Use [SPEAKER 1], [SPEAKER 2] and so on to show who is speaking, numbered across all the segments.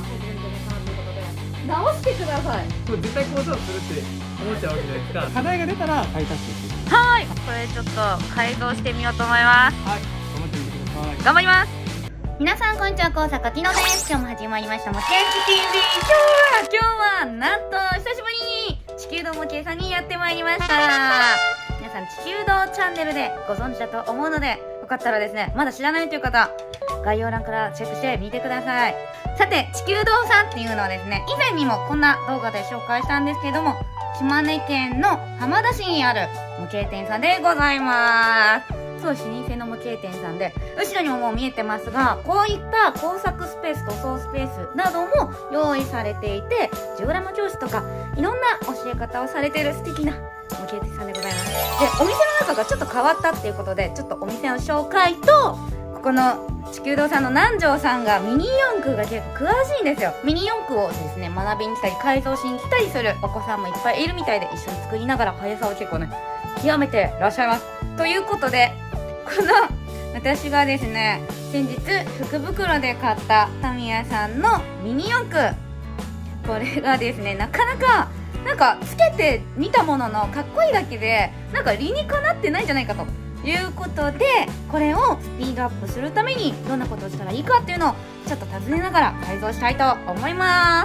[SPEAKER 1] 始めるのかなということで、直してください。
[SPEAKER 2] これ絶対工場するって思っちゃうわけじゃないですか。課題が出たら買い足していく。
[SPEAKER 3] はい、これちょっと改造してみようと思います。
[SPEAKER 2] はい、頑張ってみてください。
[SPEAKER 3] 頑張ります。皆さんこんにちは、高坂きのです。今日も始まりました模型室 TV。今日はなんと久しぶりに地球道模型さんにやってまいりました。皆さん地球道チャンネルでご存知だと思うので、よかったらですね、まだ知らないという方、概要欄からチェックしてみてください。さて、地球道さんっていうのはですね、以前にもこんな動画で紹介したんですけども、島根県の浜田市にある模型店さんでございます。そう、老舗の模型店さんで、後ろにももう見えてますが、こういった工作スペース、塗装スペースなども用意されていて、ジオラマ教室とか、いろんな教え方をされている素敵な模型店さんでございます。で、お店の中がちょっと変わったっていうことで、ちょっとお店の紹介と、ここの地球道さんの南條さんがミニ四駆が結構詳しいんですよ。ミニ四駆をですね、学びに来たり改造しに来たりするお子さんもいっぱいいるみたいで、一緒に作りながら速さを結構ね、極めてらっしゃいます。ということで、この私がですね、先日福袋で買ったタミヤさんのミニ四駆、これがですね、なかなかなんかつけてみたもののかっこいいだけでなんか理にかなってないんじゃないかということで、これをスピードアップするためにどんなことをしたらいいかっていうのをちょっと尋ねながら改造したいと思います。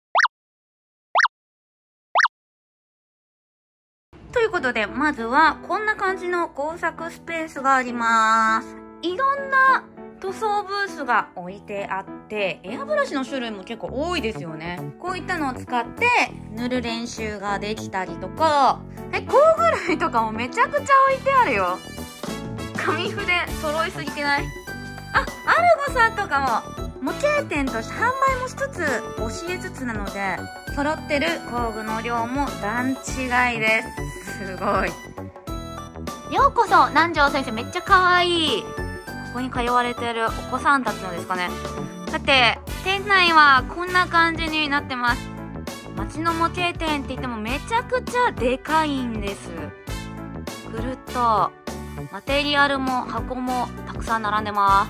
[SPEAKER 3] ということで、まずはこんな感じの工作スペースがあります。いろんな塗装ブースが置いてあって、エアブラシの種類も結構多いですよね。こういったのを使って塗る練習ができたりとか、工具類とかもめちゃくちゃ置いてあるよ。紙筆揃いすぎてない？あ、アルゴさんとかも模型店として販売もしつつ教えつつなので、揃ってる工具の量も段違いです。すごい。ようこそ南條先生、めっちゃ可愛い。ここに通われてるお子さんたちのですかね。さて、店内はこんな感じになってます。街の模型店って言ってもめちゃくちゃでかいんです。ぐるっとマテリアルも箱もたくさん並んでます。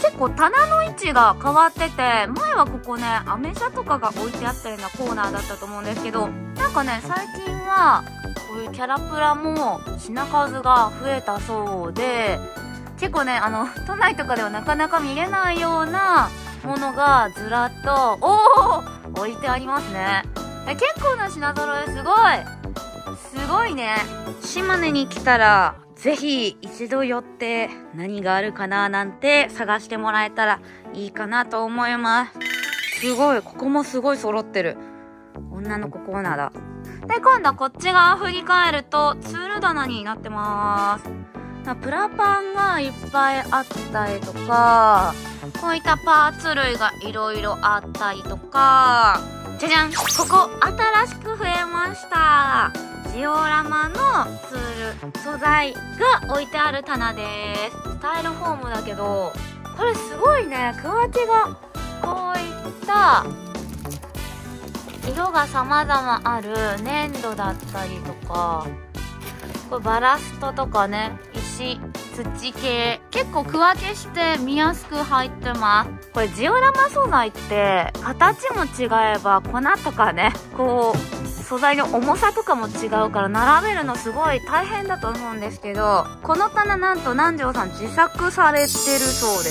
[SPEAKER 3] 結構棚の位置が変わってて、前はここね、アメ車とかが置いてあったようなコーナーだったと思うんですけど、なんかね、最近はこういうキャラプラも品数が増えたそうで、結構ね、都内とかではなかなか見れないようなものがずらっと置いてありますね。結構な品揃え、すごいね。島根に来たらぜひ一度寄って何があるかななんて探してもらえたらいいかなと思います。すごい、ここもすごい揃ってる。女の子コーナーだ。で、今度はこっち側振り返るとツール棚になってます。プラパンがいっぱいあったりとか、こういったパーツ類がいろいろあったりとか、じゃじゃん、ここ新しく増えました。ジオラマのツール素材が置いてある棚です。スタイロフォームだけど、これすごいね。区分けがこういった色が様々ある粘土だったりとか、これバラストとかね、石、土系、結構区分けして見やすく入ってます。これジオラマ素材って形も違えば粉とかね、こう素材の重さとかも違うから並べるのすごい大変だと思うんですけど、この棚なんと南條さん自作されてるそうです。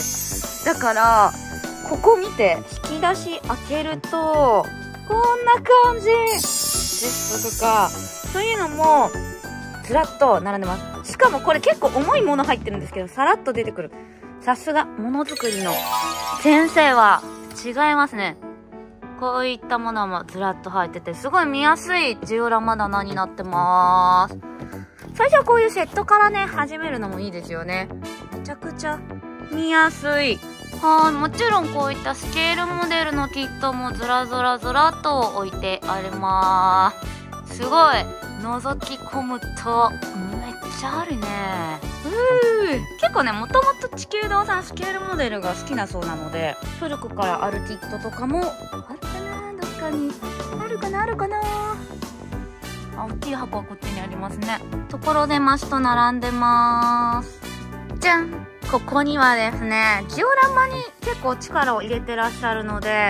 [SPEAKER 3] だからここ見て、引き出し開けるとこんな感じ。テストとかそういうのもずらっと並んでます。しかもこれ結構重いもの入ってるんですけど、さらっと出てくる。さすがものづくりの先生は違いますね。こういったものもずらっと入ってて、すごい見やすいジオラマ棚になってます。最初はこういうセットからね、始めるのもいいですよね。めちゃくちゃ見やすい。もちろんこういったスケールモデルのキットもずらっと置いてあります。すごい覗き込むとめっちゃあるね。結構ね、もともと地球道さんスケールモデルが好きなそうなので、古くからあるキットとかもあるかな、どっかにあるかな。大きい箱はこっちにありますね。ところでマスと並んでます。じゃん、ここにはですね、ジオラマに結構力を入れてらっしゃるので、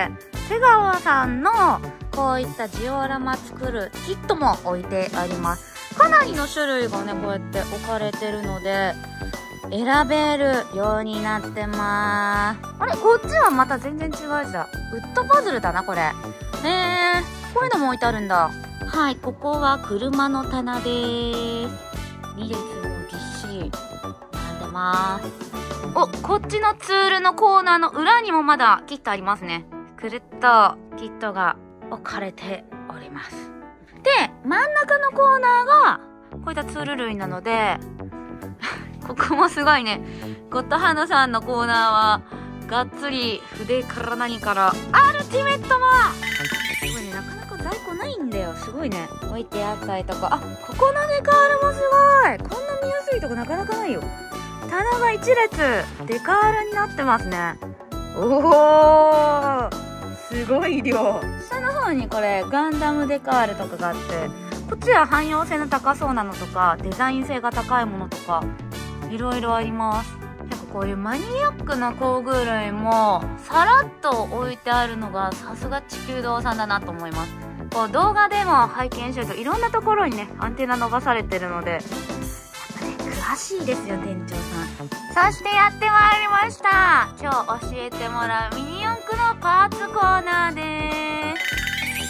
[SPEAKER 3] 瀬川さんのこういったジオラマ作るキットも置いてあります。かなりの種類がねこうやって置かれてるので選べるようになってまーす。あれこっちはまた全然違うやつだ。ウッドパズルだなこれ。こういうのも置いてあるんだ。はい、ここは車の棚でーす。2列もぎっしり並んでまーす。お、こっちのツールのコーナーの裏にもまだキットありますね。くるっとキットが置かれております。で、真ん中のコーナーがこういったツール類なのでここもすごいね。ゴッドハンドさんのコーナーはがっつり筆から何からアルティメットもすごいね。なかなか在庫ないんだよ。すごいね。置いてあったりとか、あ、ここのデカールもすごい。こんな見やすいとこなかなかないよ。棚が1列デカールになってますね。おお、すごい量。下の方にこれガンダムデカールとかがあって、こっちは汎用性の高そうなのとかデザイン性が高いものとかいろいろあります。なんかこういうマニアックな工具類もさらっと置いてあるのがさすが地球堂さんだなと思います。こう動画でも拝見してるといろんなところにねアンテナ伸ばされてるので、やっぱね詳しいですよ店長さん。そしてやってまいりました。今日教えてもらうミニ四駆のパーツコーナーです。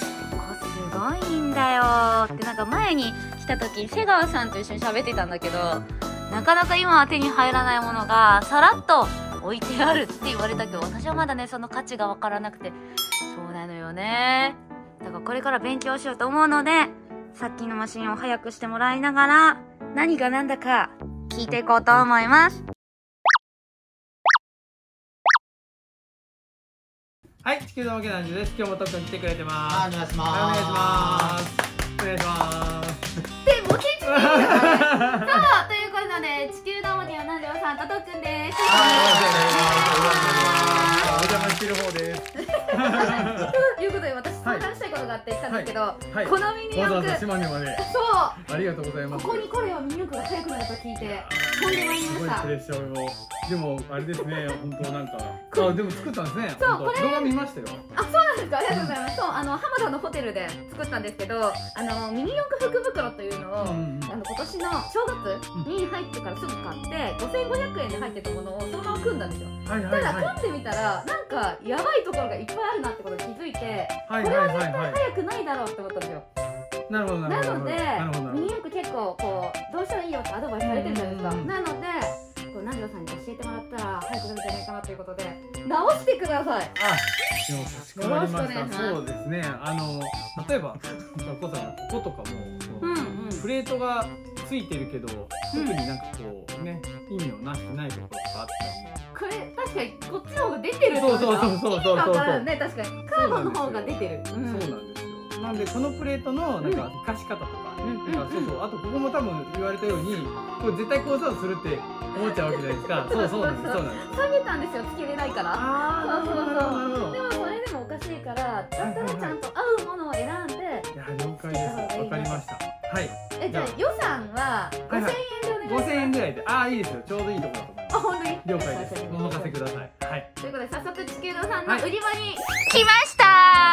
[SPEAKER 3] ここすごいんだよって、なんか前に来た時瀬川さんと一緒に喋ってたんだけど、なかなか今は手に入らないものがさらっと置いてあるって言われたけど、私はまだねその価値がわからなくて、そうなのよね。だからこれから勉強しようと思うので、さっきのマシンを速くしてもらいながら何が何だか聞いていこうと思います。
[SPEAKER 2] はい、地球のわけなんです。今日も特に来てくれてます。
[SPEAKER 4] お願いします。
[SPEAKER 2] お願いします。お願いします。
[SPEAKER 1] で、ボケチキンですよね。そう、ということで、地球のモデルの南條さんととっくんです。
[SPEAKER 2] お邪魔してる方です。
[SPEAKER 1] ということで、私相談したいことがあって来たんですけど、
[SPEAKER 2] はい
[SPEAKER 1] このミニ四駆、
[SPEAKER 2] わざわざ島根まで
[SPEAKER 1] そう、
[SPEAKER 2] ありがとうございます。
[SPEAKER 1] ここに来ればミニ四駆が速くなると聞いて飛んでまいりました。
[SPEAKER 2] すごいプレッシャーを。でもあれですね、本当なんかでも作ったんですね。
[SPEAKER 1] そう
[SPEAKER 2] 本当
[SPEAKER 1] これ
[SPEAKER 2] 動画見ましたよ。
[SPEAKER 1] あ、そうなんですか。ありがとうございます。そう、浜田のホテルで作ったんですけど、ミニ四駆福袋というのを、今年の正月に入ってからすぐ買って5500円で入ってたものをそのまま組んだんですよ。
[SPEAKER 2] はいはい
[SPEAKER 1] ただ
[SPEAKER 2] はい。
[SPEAKER 1] 組んでみたらなんかやばいところがいっぱいあるなってことに気づいて、
[SPEAKER 2] はい
[SPEAKER 1] これはい絶
[SPEAKER 2] ははいは
[SPEAKER 1] 対速くないだろうって思ったんですよ。
[SPEAKER 2] い。なるほどなるほど。
[SPEAKER 1] なので
[SPEAKER 2] なるほど
[SPEAKER 1] ミニ四駆結構こうどうしたらいいよってアドバイスされてるじゃないですか。
[SPEAKER 2] うん
[SPEAKER 1] なのでこう南條さんに教えてもらったら速くなるんじゃないかなということで直してください。
[SPEAKER 2] あ、でもかしこまりました。
[SPEAKER 1] よろしくお願いします
[SPEAKER 2] そうですね。例えばここさんこことかも
[SPEAKER 1] うんうん。
[SPEAKER 2] プレートがついてるけど、特になんかこうね意味をなしてないところとかあったんで。
[SPEAKER 1] これ確かにこっちの方が出てるって
[SPEAKER 2] そう
[SPEAKER 1] こと
[SPEAKER 2] そうそうそうそう
[SPEAKER 1] 意味がわからんね。確かにカーボンの方が出てる。
[SPEAKER 2] そうなんですよ。なんでこのプレートのなんか生かし方とか、
[SPEAKER 1] うん
[SPEAKER 2] なんかそうそう、あとここも多分言われたように、これ絶対こうさするって思っちゃうわけじゃないですか。そうなんですそうなんです。
[SPEAKER 1] 下げたんですよ、つけれないから。
[SPEAKER 2] ああ、なるほどなるほど。
[SPEAKER 1] でもそれでもおかしいから、だったらちゃんと合うものを選んで。
[SPEAKER 2] いや了解です。わかりました。はい。
[SPEAKER 1] じゃあ予算は5000円でお願いします。
[SPEAKER 2] 5000円ぐらいで、ああいいですよ。ちょうどいいところだと思います。
[SPEAKER 1] あ、本当に。
[SPEAKER 2] 了解です。お任せください。はい。
[SPEAKER 1] ということで早速地球堂さんの売り場に
[SPEAKER 3] 来ました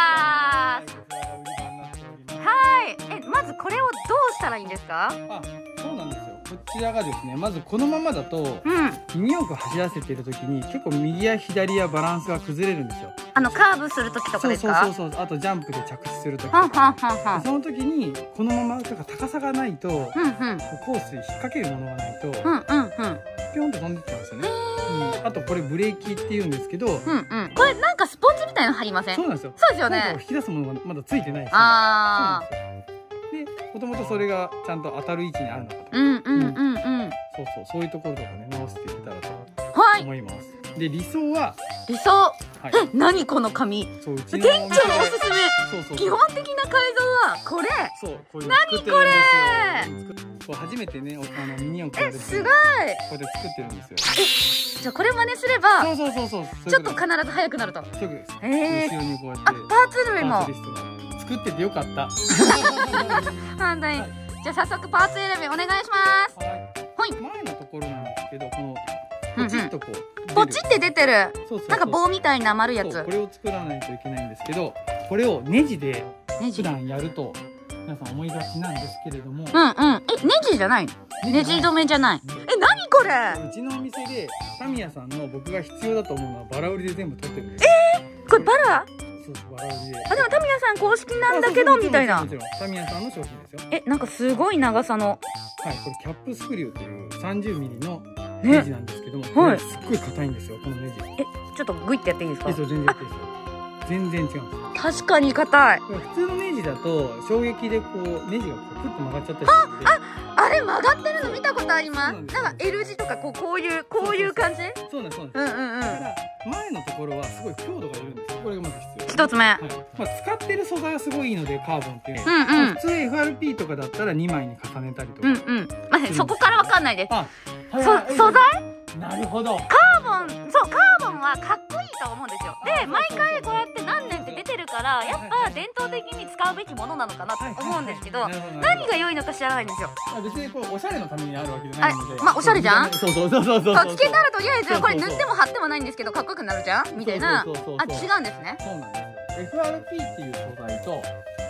[SPEAKER 3] ー。はい。まずこれをどうしたらいいんですか？
[SPEAKER 2] あ、そうなんですよ。こちらがですね、まずこのままだとミニ四駆走らせている時に結構右や左やバランスが崩れるんですよ。
[SPEAKER 3] カーブする時とかですか？
[SPEAKER 2] そう。あとジャンプで着地する時と
[SPEAKER 3] はんはん
[SPEAKER 2] か。
[SPEAKER 3] はんはん。
[SPEAKER 2] その時にこのままとか高さがないと、
[SPEAKER 3] うんうん。
[SPEAKER 2] コースに引っ掛けるものがないと、
[SPEAKER 3] うんうんうん。
[SPEAKER 2] ピョンと飛んでっちゃうんですよね。あとこれブレーキって言うんですけど、
[SPEAKER 3] うんうん。これなんかスポンジみたいなの貼りません？
[SPEAKER 2] そうなんですよ。
[SPEAKER 3] そうですよね。
[SPEAKER 2] 今回引き出すものがまだついてないです。
[SPEAKER 3] ああ。
[SPEAKER 2] で、もともとそれがちゃんと当たる位置にあるのかとか。
[SPEAKER 3] うんうんうんうん。
[SPEAKER 2] そういうところとかね直していけたらと
[SPEAKER 3] はい。
[SPEAKER 2] 思います。で、理想は、
[SPEAKER 3] 理想。
[SPEAKER 2] はい、
[SPEAKER 3] 何この紙？
[SPEAKER 2] そう、うちの
[SPEAKER 3] 店長のおすすめ。
[SPEAKER 2] そう。
[SPEAKER 3] 基本的な改造はこれ。
[SPEAKER 2] そう、こういうの作ってるんですよ。こう初めてね、ミニ四駆やる
[SPEAKER 3] すごい。
[SPEAKER 2] こうやって作ってるんですよ。
[SPEAKER 3] じゃあこれ真似すれば
[SPEAKER 2] そう。
[SPEAKER 3] ちょっと必ず速くなると。
[SPEAKER 2] そういうことです。後ろにこうやって
[SPEAKER 3] パーツ類も
[SPEAKER 2] パーツリストが作っててよかった。
[SPEAKER 3] 本当に。じゃあ早速パーツ選びお願いします。
[SPEAKER 2] はい。前のところなんですけど、こっちとこう
[SPEAKER 3] ポチって出てる。
[SPEAKER 2] そうそうそう、
[SPEAKER 3] なんか棒みたいな丸いやつ。
[SPEAKER 2] そうこれを作らないといけないんですけど、これをネジで
[SPEAKER 3] ネジ。
[SPEAKER 2] 普段やると皆さん思いがちなんですけれども、
[SPEAKER 3] うんうん。ネジじゃないの？ネジ止めじゃない。何これ？
[SPEAKER 2] うちのお店でタミヤさんの僕が必要だと思うのはバラ売りで全部取ってるんです。
[SPEAKER 3] これバラ？
[SPEAKER 2] そうそう、バラ売りで。
[SPEAKER 3] でもタミヤさん公式なんだけどみたいな。
[SPEAKER 2] タミヤさんの商品ですよ。
[SPEAKER 3] なんかすごい長さの。
[SPEAKER 2] はい、これキャップスクリューっていう30ミリのネジなんですけども、これすっごい硬いんですよ、このネジ。
[SPEAKER 3] ちょっとグイってやっていいですか？
[SPEAKER 2] いいですよ、全然やっていいですよ。全然違うんですよ。
[SPEAKER 3] 確かに硬い。
[SPEAKER 2] 普通のネジだと衝撃でこうネジがこうクッと曲がっちゃったりするんで。
[SPEAKER 3] あれ曲がってるの見たことあります。
[SPEAKER 2] そうなんです
[SPEAKER 3] なんか L 字とかこういう感じ？
[SPEAKER 2] そうなんです、そうなんです。
[SPEAKER 3] うんうんうん。
[SPEAKER 2] だから前のところはすごい強度がいるんですよ。これがまず必要。
[SPEAKER 3] 一つ目。
[SPEAKER 2] はい。まあ使ってる素材はすごいいいのでカーボンっていう。
[SPEAKER 3] うんうん。
[SPEAKER 2] 普通 FRP とかだったら2枚に重ねたりとか。
[SPEAKER 3] うんうん。待って、そこからわかんないです。
[SPEAKER 2] あ、
[SPEAKER 3] 素材？
[SPEAKER 2] なるほど。
[SPEAKER 3] カーボンはかっこいいと思うんですよ。で、毎回こうやって何年って出てるから、やっぱ伝統的に使うべきものなのかなと思うんですけど、何が良いのか知らないんですよ。
[SPEAKER 2] 別にこうおしゃれのためにあるわけじゃないので。
[SPEAKER 3] まあおしゃれじゃん？
[SPEAKER 2] そう。
[SPEAKER 3] つけたらとりあえずこれ塗っても貼ってもないんですけどかっこよくなるじゃんみたいな。違うんですね。
[SPEAKER 2] そうなんです。FRP っていう素材と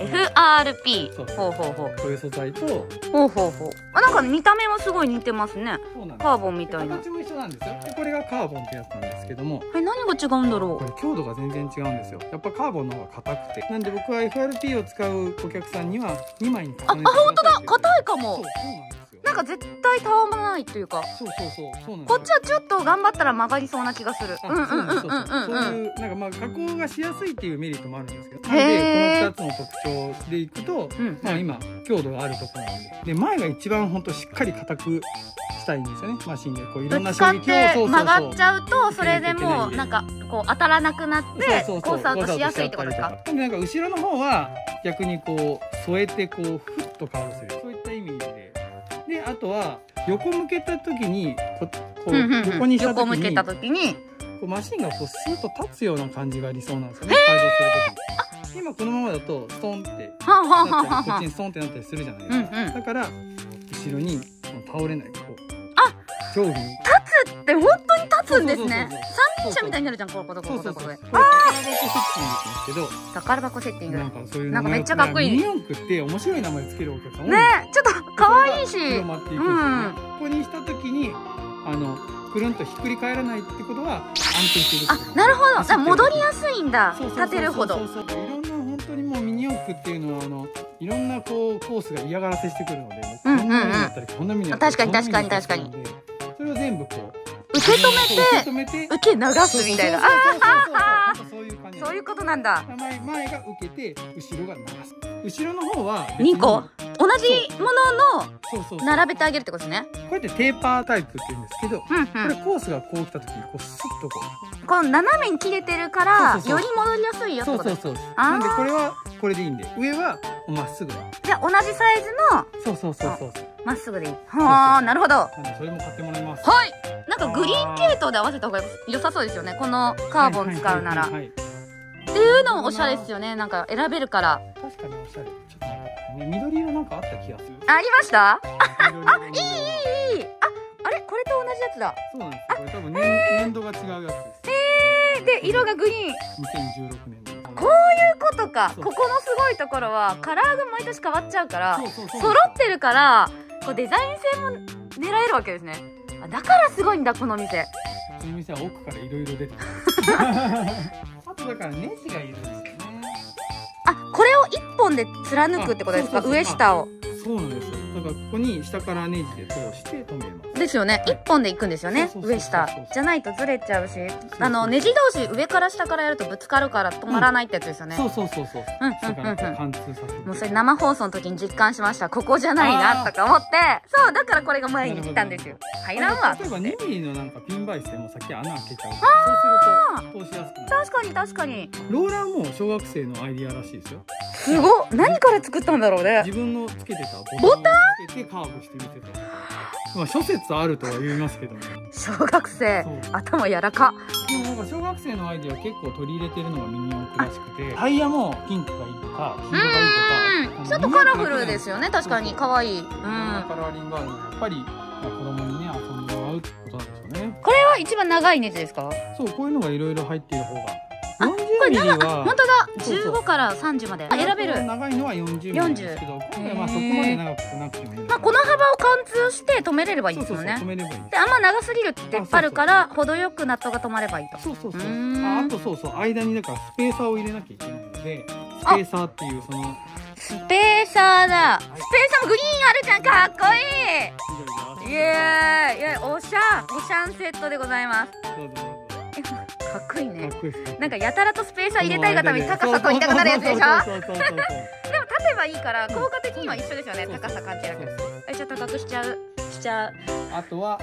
[SPEAKER 3] FRP。ほうほうほう。
[SPEAKER 2] こういう素材と
[SPEAKER 3] ほうほうほう。なんか見た目もすごい似てますね。カーボンみたいな。
[SPEAKER 2] 形も一緒なんですよ。でこれがカーボンってやつなんですけども、
[SPEAKER 3] 何が違うんだろ
[SPEAKER 2] これ強度が全然違うんですよ。やっぱカーボンの方が硬くて、なんで僕は FRP を使うお客さんには2枚に重ねてください。
[SPEAKER 3] 本当だ、硬いかも。
[SPEAKER 2] そうなんですよ。
[SPEAKER 3] なんか絶対たわまないというか。
[SPEAKER 2] そうなんですよ。
[SPEAKER 3] こっちはちょっと頑張ったら曲がりそうな気がする。
[SPEAKER 2] そういうなんかまあ加工がしやすいっていうメリットもあるんですけど、なんでこの2つの特徴でいくと、まあ今強度があるところなんで、前が一番本当しっかり硬くしたいんですよね。マシンでこういろんな衝撃を
[SPEAKER 3] 曲がっちゃうとそれでもうなんかこう当たらなくなってコースアウトしやすいってことですか？
[SPEAKER 2] でなんか後ろの方は逆にこう添えてこうフッとカーブする、そういったイメージで、あとは横向けた時にこう横にした時にこうマシンがこうスーッと立つような感じが理想なんですよね。改造する時に。今このままだとストンってこっちにストンってなったりするじゃないですか。だから後ろに倒れない、こう上下に
[SPEAKER 3] 立つって本当に立つんですね。三輪車みたいになるじゃん、これ。
[SPEAKER 2] これ宝箱セッティングですけど、
[SPEAKER 3] 宝箱セッティング
[SPEAKER 2] なんかそういう
[SPEAKER 3] なんかめっちゃかっこいい。
[SPEAKER 2] ミニ四駆って面白い名前つけるお客さん多い
[SPEAKER 3] ね。ちょっと可愛いし。
[SPEAKER 2] 広まっていくんですよね。ここにした時にくるんとひっくり返らないってことは安定してる。
[SPEAKER 3] なるほど。戻りやすいんだ。立てるほど。
[SPEAKER 2] いろんな本当にもうミニ四駆っていうのはいろんなこうコースが嫌がらせしてくるので、こんなミニだったりこんなミニだったり、
[SPEAKER 3] 確かに
[SPEAKER 2] それを全部こう
[SPEAKER 3] 受け止めて受け流すみたいな。そういうことなんだ。
[SPEAKER 2] 前が受けて後ろが流す。後ろの方は
[SPEAKER 3] 2個同じものの並べてあげるってことですね。
[SPEAKER 2] こうやってテーパータイプって言うんですけど、これコースがこう来た時にこうスッと
[SPEAKER 3] この斜めに切れてるからより戻りやすいよってことです。
[SPEAKER 2] そうなんでこれはこれでいいんで、上はまっすぐだ。
[SPEAKER 3] じゃあ同じサイズの
[SPEAKER 2] そう
[SPEAKER 3] まっすぐでいい。はあ、なるほど。
[SPEAKER 2] それも買ってもらいます。
[SPEAKER 3] はい。なんかグリーン系統で合わせた方が良さそうですよね、このカーボン使うなら。っていうのもおしゃれですよね。なんか選べるから。
[SPEAKER 2] 確かにおしゃれ。ちょっと待ってね、緑色なんかあった気がする。
[SPEAKER 3] ありました？いい。あれこれと同じやつだ。
[SPEAKER 2] そうなんですよ。これ多分年度が違うやつです。
[SPEAKER 3] で色がグリーン。
[SPEAKER 2] 2016年。
[SPEAKER 3] こういうことか。ここのすごいところはカラーが毎年変わっちゃうから、揃ってるからこうデザイン性も狙えるわけですね。だからすごいんだこの店。
[SPEAKER 2] この店は奥からいろいろ出てくる。あとだからネジがいるんですよね。
[SPEAKER 3] これを一本で貫くってことですか？上下を。
[SPEAKER 2] そうなんですよ。だからここに下からネジで通して止めます。
[SPEAKER 3] ですよね。一本で行くんですよね。上下じゃないとずれちゃうし、ネジ同士上から下からやるとぶつかるから止まらないってやつですよね。
[SPEAKER 2] そう。貫通させる。
[SPEAKER 3] もうそれ生放送の時に実感しました。ここじゃないなとか思って、そうだからこれが前に来たんですよ。入らんわ。
[SPEAKER 2] 例えば2ミリのなんかピンバイスでも先穴開けちゃう。そうすると通しやすくなる。
[SPEAKER 3] 確かに。
[SPEAKER 2] ローラーも小学生のアイディアらしいですよ。
[SPEAKER 3] すごっ。何から作ったんだろうね。
[SPEAKER 2] 自分のつけてたボタンをつけてカーブしてみてた。まあ諸説あるとは言いますけどね。
[SPEAKER 3] 小学生頭柔らか。
[SPEAKER 2] でもなんか小学生のアイディア結構取り入れてるのがミニ四駆らしくて、タイヤもピンクがいいとか黄色がいいとか、
[SPEAKER 3] ちょっとカラフルですよね。確かに可愛い。
[SPEAKER 2] カラーリングあるのでやっぱり子供にね遊んでもらうってことなんですよね。
[SPEAKER 3] これは一番長いネジですか？
[SPEAKER 2] そう、こういうのがいろいろ入っている方が。
[SPEAKER 3] あ、これ
[SPEAKER 2] 40ミリは、
[SPEAKER 3] 本当だ。15から30まで選べる。
[SPEAKER 2] 長いのは40ミリなんですけど、今回はそこまで長くなくてもいい。
[SPEAKER 3] まあこの幅を貫通して止めれればいいですよね。
[SPEAKER 2] 止めればいい。
[SPEAKER 3] で、あんま長すぎるって出っ張るから程よくナットが止まればいいと。
[SPEAKER 2] そうそうそう。あとそうそう、間にだからスペーサーを入れなきゃいけないので、スペーサーっていうその
[SPEAKER 3] スペーサーだ。スペーサーもグリーンあるじゃん。かっこいい。イエーイ。いや、おしゃんセットでございます。かっこいいね。なんかやたらとスペーサー入れたいがために高さ取りたくなるやつでしょ。でも立てばいいから効果的には一緒ですよね。高さ関係なく。じゃあ高くしちゃう。
[SPEAKER 2] あとは、
[SPEAKER 3] はい。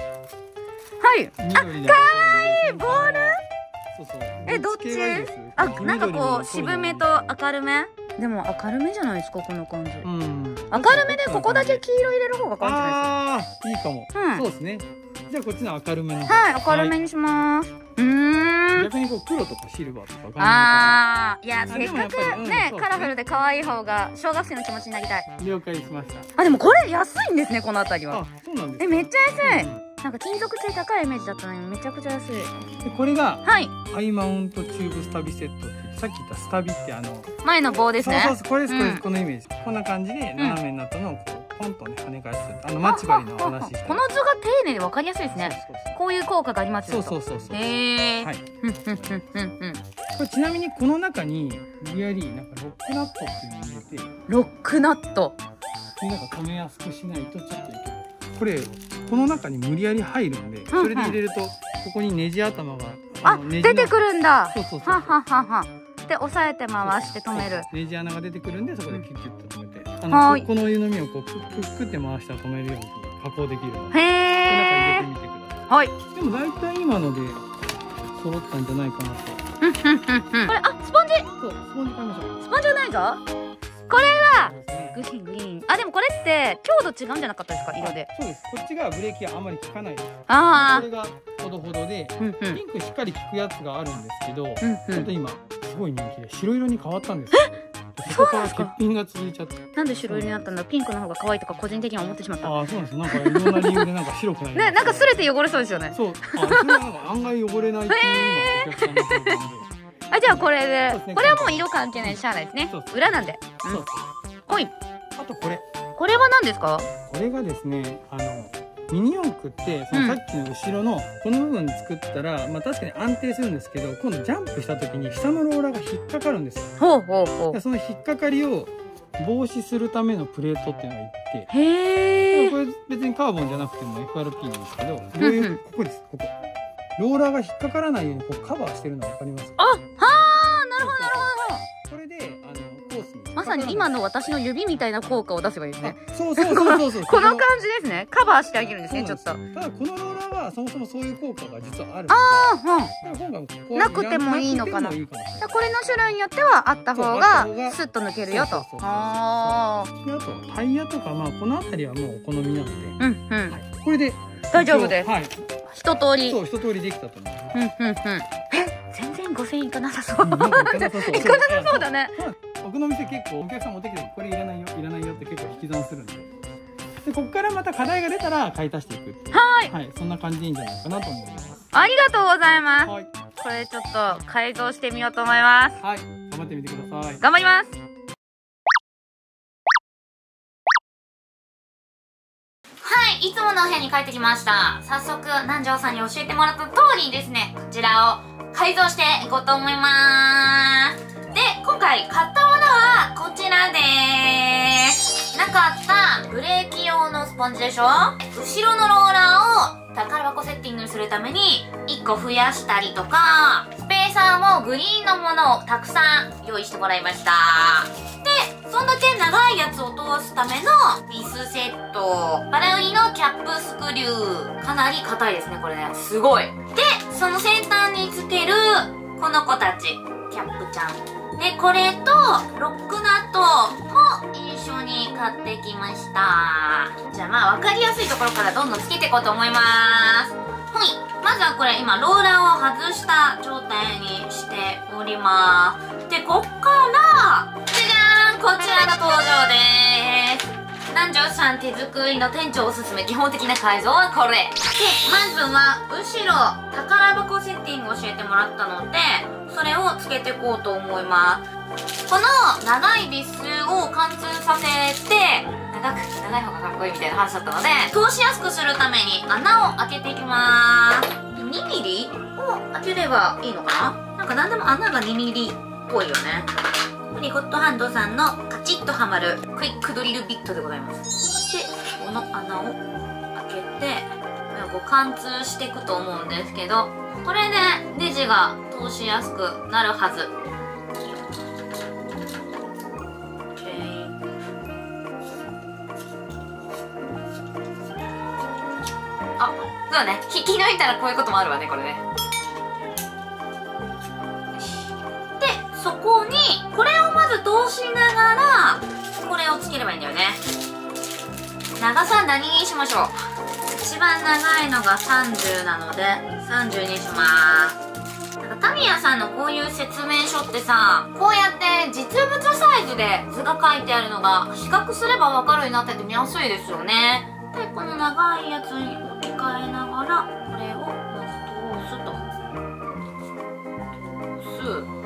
[SPEAKER 3] あ、かわいいボール。どっち？あ、なんかこう渋めと明るめ。でも明るめじゃないですかこの感じ。明るめでここだけ黄色入れる方が感じないですか？
[SPEAKER 2] いいかも。そうですね。じゃあこっちの明るめの。
[SPEAKER 3] はい、明るめにします。
[SPEAKER 2] 逆にこう黒とかシルバーとか。
[SPEAKER 3] いやせっかくねカラフルで可愛い方が小学生の気持ちになりたい。
[SPEAKER 2] 了解しました。
[SPEAKER 3] あ、でもこれ安いんですねこの辺りは。
[SPEAKER 2] あ、そうなんです。
[SPEAKER 3] めっちゃ安い。なんか金属性高いイメージだったのにめちゃくちゃ安い。
[SPEAKER 2] でこれが
[SPEAKER 3] ア
[SPEAKER 2] イマウントチューブスタビセットって言って、さっき言ったスタビって
[SPEAKER 3] 前の棒ですね。
[SPEAKER 2] そうこれです、このイメージ。こんな感じで斜めになったのをこうポンとね跳ね返す。待ち針の話して。
[SPEAKER 3] この図が丁寧で分かりやすいですね。こういう効果がありますよ。
[SPEAKER 2] そう。
[SPEAKER 3] へえ。
[SPEAKER 2] はい。これちなみにこの中に無理やりなんかロックナットっていうのを入れて。
[SPEAKER 3] ロックナット。
[SPEAKER 2] でなんか止めやすくしないとちょっといけない。これこの中に無理やり入るんで、それで入れるとここにネジ頭が
[SPEAKER 3] 出てくるんだ。
[SPEAKER 2] そう。
[SPEAKER 3] で押さえて回して止める。
[SPEAKER 2] ネジ穴が出てくるんでそこでキュッキュッと止めて、この湯飲みをこうクックって回したら止めるように加工できるので、
[SPEAKER 3] へえ。
[SPEAKER 2] この中入れてみてください。はい。でも大体今ので揃ったんじゃないかなと。
[SPEAKER 3] これスポンジ。
[SPEAKER 2] そう、スポンジ買いましょう。
[SPEAKER 3] スポンジはないぞ。これはグリーン。でもこれって強度違うんじゃなかったですか色で。
[SPEAKER 2] そうです。こっちがブレーキはあんまり効かないです。これがほどほどで、ピンクしっかり効くやつがあるんですけど、ちょっと今すごい人気で白色に変わったんです。そこから欠品が続いちゃって。なんで白色になったんだ。ピンクの方が可愛いとか個人的には思ってしまった。そうなんです。なんかいろんな理由でなんか白くない。ね、なんか擦れて汚れそうですよね。そう。それはなんか案外汚れないっていう今お客さんの評判で。じゃあこれで、これはもう色関係ないしゃあないですね。裏なんで。そう。ほい。あとこれ。これは何ですか？これがですね、ミニ四駆ってそのさっきの後ろのこの部分作ったら、確かに安定するんですけど、今度ジャンプした時に下のローラーが引っかかるんですよ。その引っかかりを防止するためのプレートっていうのがいって、これ別にカーボンじゃなくても FRP なんですけど、こういうここです。ここローラーが引っかからないようにこうカバーしてるの分かります？なるほどこれでコースにまさに今の私の指みたいな効果を出せばいいですね。そうこの感じですね。カバーしてあげるんですね。ちょっとただこのローラーはそもそもそういう効果が実はある。なくてもいいのかな。これの種類によってはあった方がスッと抜けるよと。あとタイヤとかこの辺りはもうお好みなので、これで大丈夫です。一通りできたと思います。全然5000円いかなさそう。いかなさそうだね。僕の店結構お客さん持ってきてこれいらないよって結構引き算するんで、ここからまた課題が出たら買い足していくっていう。はい、そんな感じでいいんじゃないかなと思います。ありがとうございます。これちょっと改造してみようと思います。はい、頑張ってみてください。頑張ります。はい、いつものお部屋に帰ってきました。早速南條さんに教えてもらった通りですね、こちらを改造していこうと思います。で、今回買ったものはこちらでーす。なかったブレーキ用のスポンジでしょ。後ろのローラーを宝箱セッティングにするために1個増やしたりとか、スペーサーもグリーンのものをたくさん用意してもらいました。で、そんだけ長いやつを通すためのビスセット、バラ売りのキャップスクリュー、かなり硬いですねこれね。すごい。で、その先端につけるこの子たち、キャップちゃんで、これとロックナットも一緒に買ってきました。じゃあ分かりやすいところからどんどんつけていこうと思います。はい、まずはこれ今ローラーを外した状態にしております。で、こっからじゃじゃーん、こちらが登場です。
[SPEAKER 3] 南條さん手作りの店長おすすめ基本的な改造はこれで、まずは後ろ宝箱セッティングを教えてもらったので、それをつけていこうと思います。この長いビスを貫通させて、長い方がかっこいいみたいな話だったので、通しやすくするために穴を開けていきます。2ミリを開ければいいのかな。なんか何でも穴が2ミリっぽいよね。これゴッドハンドさんのカチッとはまるクイックドリルビットでございます。でこの穴を開けてこう貫通していくと思うんですけど、これでネジが通しやすくなるはず。あ、そうだね、引き抜いたらこういうこともあるわね、これね。でそこにこれをまず通しながらこれをつければいいんだよね。長さ何にしましょう。一番長いのが30なので30にします。なんかタミヤさんのこういう説明書ってさ、こうやって実物サイズで図が書いてあるのが比較すれば分かるようになってて見やすいですよね。でこの長いやつに置き換えながらこれをまず通すと。通す。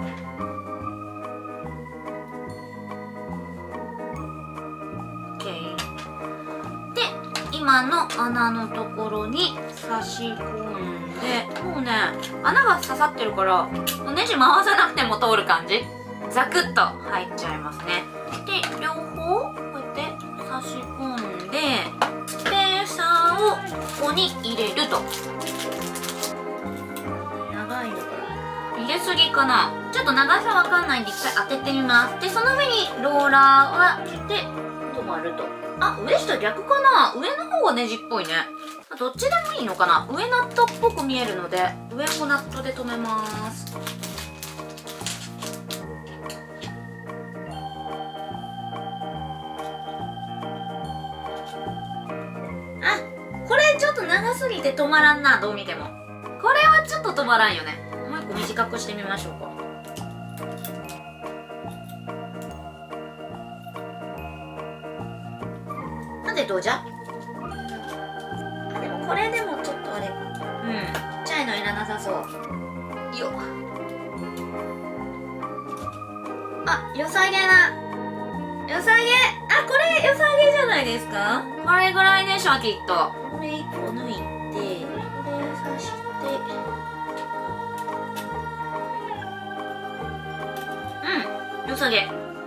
[SPEAKER 3] 今の穴のところに差し込んで、もうね穴が刺さってるからネジ回さなくても通る感じ。ザクッと入っちゃいますね。で両方こうやって差し込んでスペーサーをここに入れると。長いのかな、入れすぎかな。ちょっと長さわかんないんで一回当ててみます。でその上にローラーを当てて止まると。あ、上下逆かな。上の方がネジっぽいね。どっちでもいいのかな。上ナットっぽく見えるので上もナットで留めます。あ、これちょっと長すぎて止まらんな。どう見てもこれはちょっと止まらんよね。もう一個短くしてみましょうか。どうじゃ。あ、でもこれでもちょっとあれ、ちっちゃいのいらなさそうよ。あ、良さげな、良さげ。あ、これ良さげじゃないですか。これぐらいでしょきっと。これ1個抜いてこれ刺して、良さげ。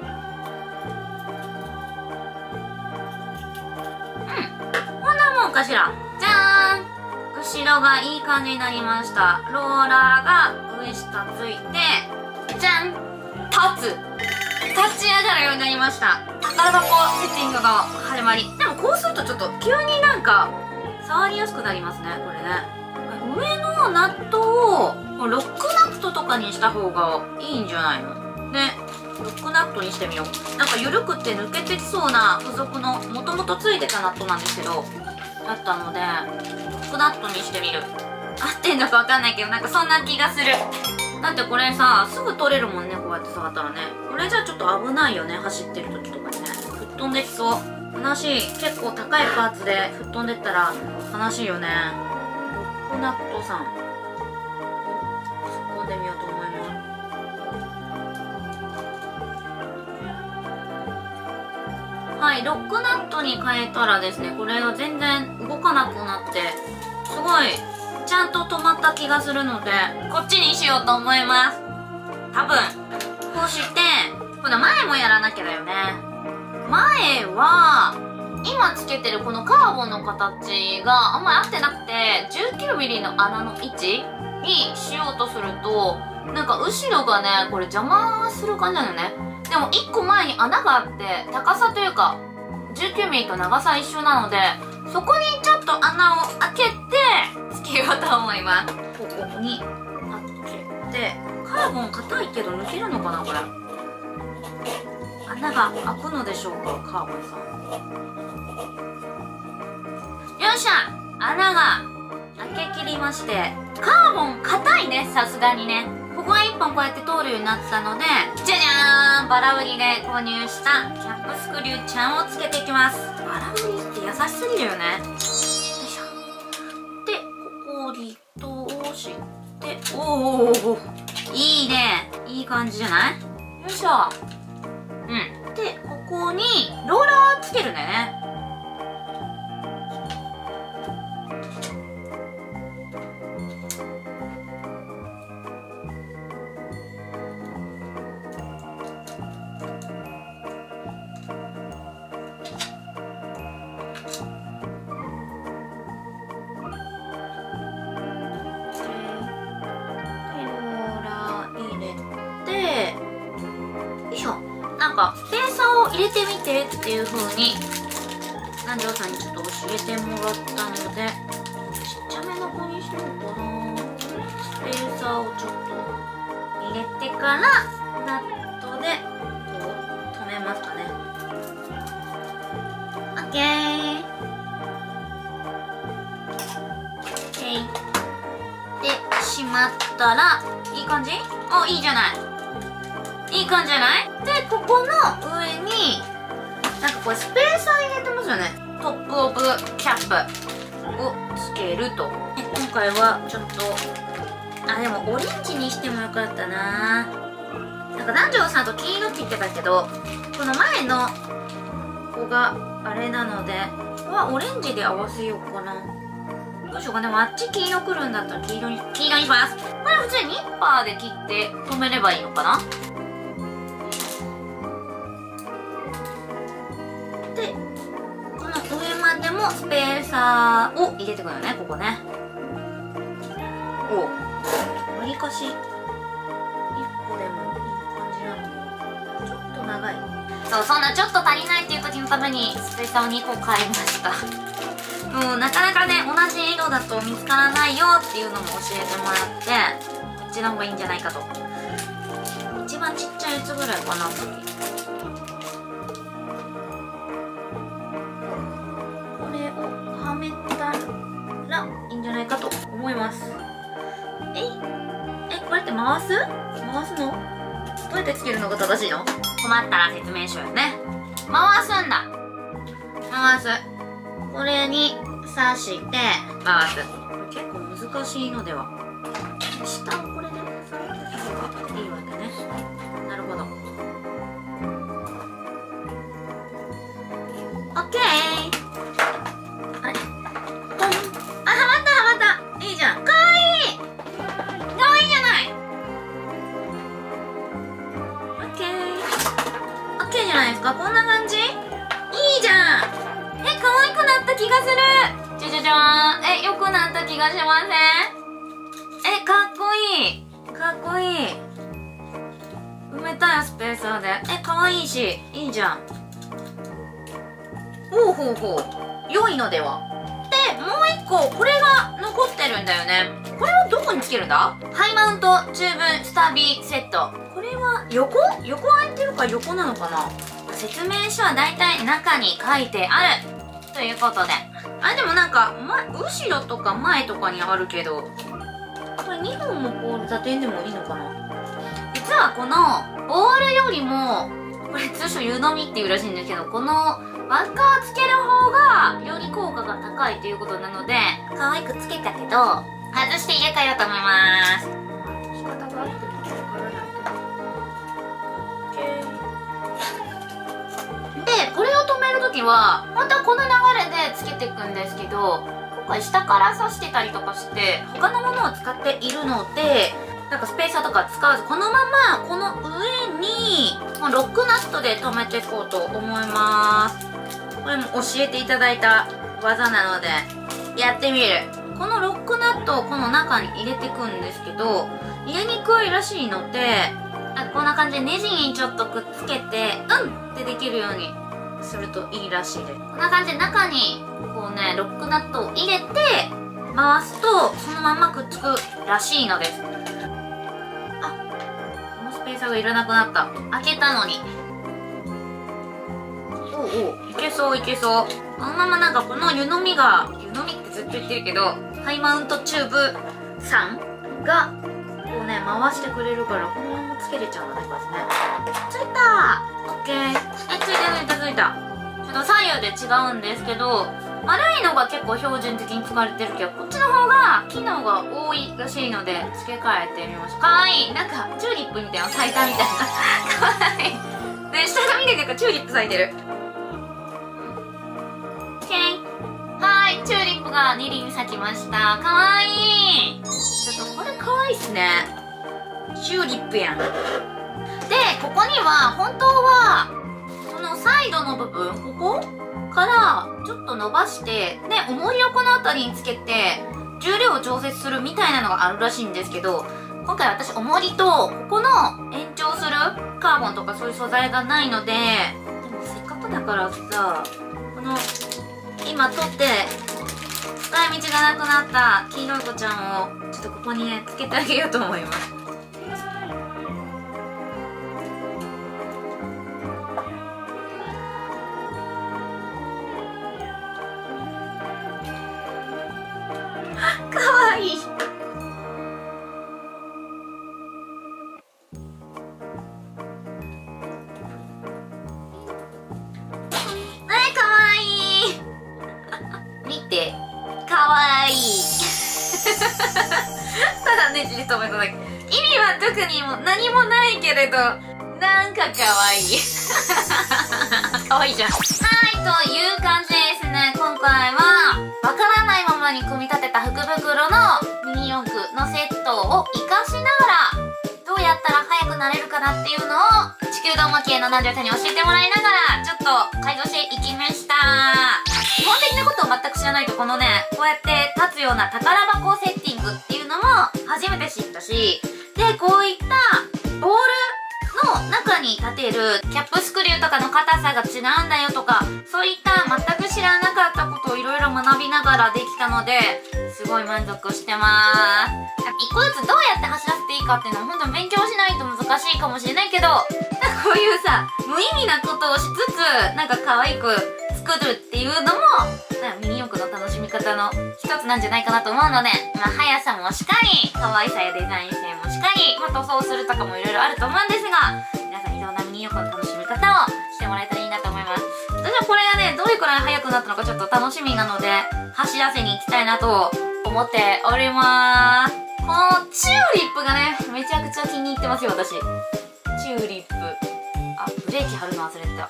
[SPEAKER 3] かしら。じゃーん、後ろがいい感じになりました。ローラーが上下ついて、じゃん、立ち上がるようになりました。宝箱セッティングが始まり。でもこうするとちょっと急になんか触りやすくなりますね、これね。上のナットをロックナットとかにした方がいいんじゃないのね。ロックナットにしてみよう。なんか緩くって抜けてきそうな付属のもともとついてたナットなんですけどだったので、ロックナットにしてみる。合ってんのかわかんないけど、なんかそんな気がする。だってこれさ、すぐ取れるもんね、こうやって触ったらね。これじゃちょっと危ないよね、走ってる時とかにね。吹っ飛んできそう。悲しい。結構高いパーツで吹っ飛んでったら悲しいよね。ロックナットさん、突っ込んでみようと思います。はい、ロックナットに変えたらですね、これが全然動かなくなって、すごいちゃんと止まった気がするので、こっちにしようと思います。多分こうして、この前もやらなきゃだよね。前は今つけてるこのカーボンの形があんまり合ってなくて、19ミリの穴の位置にしようとするとなんか後ろがね、これ邪魔する感じなのね。でも1個前に穴があって高さというか19ミリと長さ一緒なので、そこにちょっと穴を開けてつけようと思います。ここに開けて、カーボン硬いけど抜けるのかなこれ。穴が開くのでしょうか、カーボンさん。よっしゃ、穴が開け切りまして、カーボン硬いね、さすがにね。 ここが1本こうやって通るようになったので、じゃじゃーん、バラ売りで購入したキャップスクリューちゃんをつけていきます。バラ売りって優しすぎるよね。よいしょ。で、ここに通して、おお、いいね。いい感じじゃない？よいしょ。うん。で、ここにローラーつけるんだよね。なんかスペーサーを入れてみてっていう風に南條さんにちょっと教えてもらったので、ちっちゃめの子にしようかな。スペーサーをちょっと入れてからナットでこう留めますかね。オッケー。で、しまったらいい感じ？あ、いいじゃない。いい感じじゃない？で、ここの上になんかこれスペーサー入れてますよね。トップオブキャップをつけると。今回はちょっとでもオレンジにしてもよかったな。なんか南條さんと黄色って言ってたけど、この前の子があれなので、ここはオレンジで合わせようかな。どうしようかな。でもあっち黄色くるんだったら黄色にします。これは普通にニッパーで切って留めればいいのかな。で、この上までもスペーサーを入れてくるよね、ここね。お、わりかし1個でもいい感じなので、ちょっと長い。そう、そんなちょっと足りないっていう時のためにスペーサーを2個買いました。もうなかなかね、同じ色だと見つからないよっていうのも教えてもらって、こっちの方がいいんじゃないかと。一番ちっちゃいやつぐらいかな、次。はめたらいいんじゃないかと思います。これって回すの？どうやってつけるのが正しいの？困ったら説明しようね。回すんだ。回す。これに刺して回す。これ結構難しいのでは。下をこれで押さえてた方がいいわけね。なるほど。オッケー。こんな感じ？いいじゃん。可愛くなった気がする。じゃじゃじゃーん。良くなった気がしません？かっこいい。かっこいい。埋めたよ、スペーサーで。可愛いし、いいじゃん。ほうほうほう。良いのでは。で、もう一個、これが残ってるんだよね。これはどこにつけるんだ？ハイマウントチューブスタビセット。これは横空いてるか横なのかな？説明書はだいたい中に書いてあるということで。でもなんか、後ろとか前とかにあるけど、これ2本もこう座点でもいいのかな？実はこのボールよりも、これ通称湯飲みっていうらしいんだけど、この輪っかをつける方がより効果が高いということなので、可愛くつけたけど、外して入れ替えようと思います。仕方があってもわからないけど。で、これを止めるときは、本当はこの流れでつけていくんですけど、今回下から刺してたりとかして、他のものを使っているので、なんかスペーサーとか使わず、このまま、この上に、ロックナットで留めていこうと思います。これも教えていただいた技なので、やってみる。このロックナットをこの中に入れていくんですけど、入れにくいらしいので、こんな感じでネジにちょっとくっつけて、ってできるようにするといいらしいです。こんな感じで中にこうね、ロックナットを入れて回すとそのまんまくっつくらしいのです。このスペーサーがいらなくなった。開けたのに。いけそういけそう。このままなんかこの湯飲みってずっと言ってるけど、ハイマウントチューブさんがこうね、 ね回してくれるからこのままつけれちゃうんだね。これですね。ついた。オッケー。ついた。ちょっと左右で違うんですけど、丸いのが結構標準的に使われてるけど、こっちの方が機能が多いらしいので付け替えてみました。かわいい。なんかチューリップみたいな咲いたみたいな。かわいい。で、下が見ててチューリップ咲いてる。はい、チューリップが2輪咲きました。かわいい。ちょっとこれかわいいっすね。チューリップやん。で、ここには本当はこのサイドの部分、ここからちょっと伸ばして、で、重りをこの辺りにつけて重量を調節するみたいなのがあるらしいんですけど、今回私重りとここの延長するカーボンとかそういう素材がないので、でもせっかくだからさ、この今取って使い道がなくなった黄色い子ちゃんをちょっとここにねつけてあげようと思います。かわいい。かわいい。ただねじり止めただけ。意味は特にも何もないけれど、なんかかわいい。かわいいじゃん。はい、という感じですね。今回はわからないままに組み立てた福袋のミニ四駆のセットを活かしながらどうやったら速くなれるかなっていうのを地球動模系の南條さんに教えてもらいながらちょっと改造していきました。基本的なことを全く知らないとこのね、こうやって立つような宝箱セッティングっていうのも初めて知ったし、で、こういったボールの中に立てるキャップスクリューとかの硬さが違うんだよとか、そういった全く知らなかったことをいろいろ学びながらできたので、すごい満足してます。一個ずつどうやって走らせていいかっていうのは本当に勉強しないと難しいかもしれないけど、なんかこういうさ、無意味なことをしつつ、なんか可愛く作るっていうのも、ミニ四駆の楽しみ方の一つなんじゃないかなと思うので、まあ、速さもしかり、可愛さやデザイン性もしかり、まあ、塗装するとかもいろいろあると思うんですが、皆さんいろんなミニ四駆の楽しみ方をしてもらえたらいいなと思います。私はこれがね、どれくらい速くなったのかちょっと楽しみなので、走らせに行きたいなと思っております。このチューリップがね、めちゃくちゃ気に入ってますよ、私。チューリップ。あ、ブレーキ貼るの忘れてた。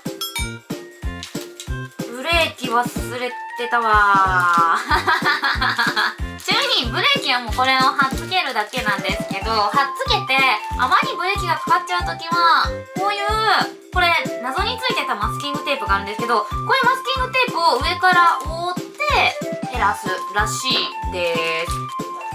[SPEAKER 3] ブレーキ忘れてたわー。ちなみにブレーキはもうこれを貼っつけるだけなんですけど、貼っつけてあまりブレーキがかかっちゃうときはこういうこれ謎についてたマスキングテープがあるんですけど、こういうマスキングテープを上から覆って減らすらしいです。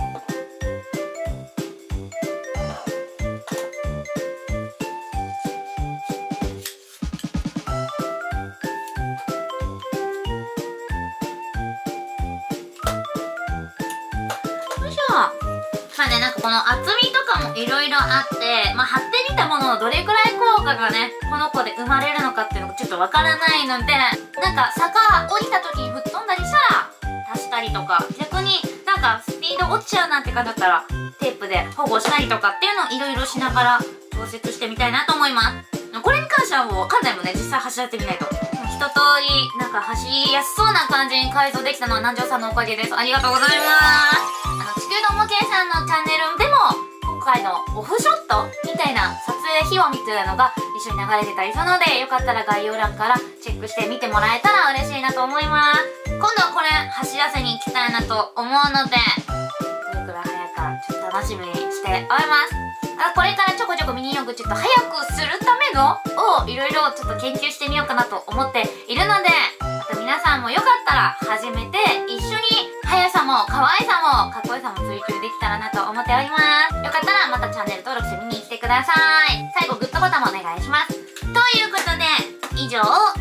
[SPEAKER 3] まあね、なんかこの厚みとかもいろいろあって、まあ貼ってみたもののどれくらい効果がね、この子で生まれるのかっていうのがちょっとわからないので、なんか坂降りた時に吹っ飛んだりしたら足したりとか、逆になんかスピード落ちちゃうなんて感じだったらテープで保護したりとかっていうのをいろいろしながら調節してみたいなと思います。これに関してはもうわかんないもんね、実際走らせてみないと。一通りなんか走りやすそうな感じに改造できたのは南條さんのおかげです。ありがとうございます。地球動模系さんのチャンネルでも今回のオフショットみたいな撮影秘話みたいなのが一緒に流れてたりするので、よかったら概要欄からチェックして見てもらえたら嬉しいなと思います。今度はこれ走らせに行きたいなと思うので、どれくらい速いかちょっと楽しみにしております。これからちょこちょこミニ四駆ちょっと速くするためのをいろいろちょっと研究してみようかなと思っているので、また皆さんもよかったら始めて一緒に速さも可愛さもかっこよさも追求できたらなと思っております。よかったらまたチャンネル登録して見に来てください。最後グッドボタンもお願いします。ということで以上